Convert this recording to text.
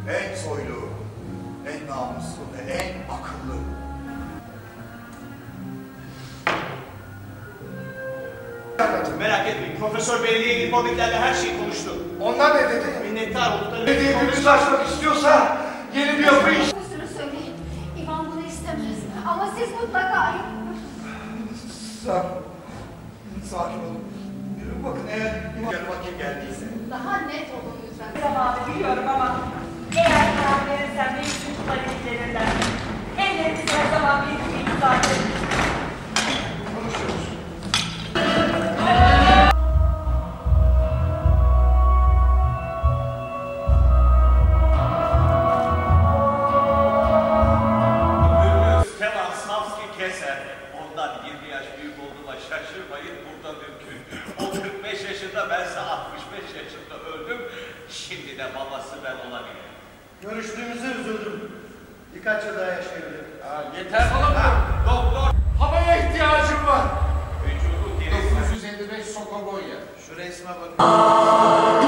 En soylu, en namuslu ve en akıllı. Merak etmeyin. Profesör belediye ilgili mobbinglerle her şeyi konuştu. Onlar ne dedi? Minnettar olduklarını... Belediye büyüsü açmak istiyorsa yeni bir yapı iş. Kusura söyleyin. İvan bunu istemez. Ama siz mutlaka... Sakin olun. Bakın eğer yanıma kim geldiyse. Daha net olun lütfen. Zamanı biliyorum ama eğer karar verirsen benim çocuklar ilgilenirler. Ellerimiz her zaman birbirimiz zaten. Konuşuyoruz. Kemal Samski keser. Ondan 20 yaş büyük olduğuma şaşırmayın. Burada mümkün. O 45 yaşında, bense 65 yaşında öldüm. Şimdi de babası ben olabilirim. Görüştüğümüze üzüldüm. Birkaç yıl daha yaşayabilirim. Yeter oğlum. Doktor. Havaya ihtiyacım var. Vücudu geri... 955 Sokobonya. Şu resme bakın.